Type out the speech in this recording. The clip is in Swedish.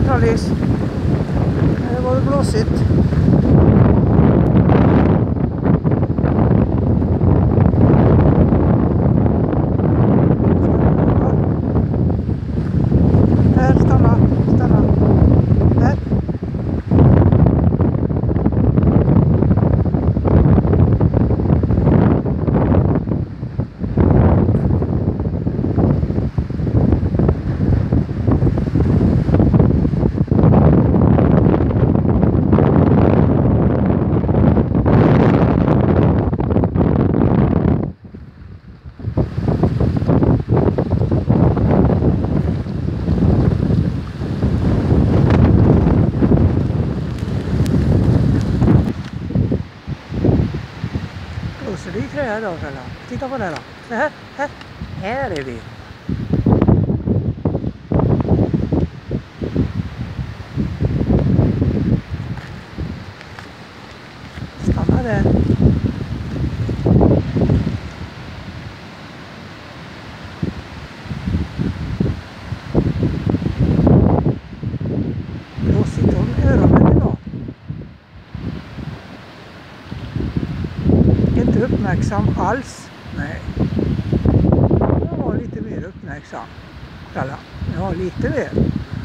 Trallis. Det var blåsigt. Här, stanna. Här. Så det är träd då, fälla. Titta på det då. Så här är vi. Stanna där. Blåsigt om öronen idag. Inte uppmärksam alls. Nej. Jag var lite mer uppmärksam. Ja, lite mer.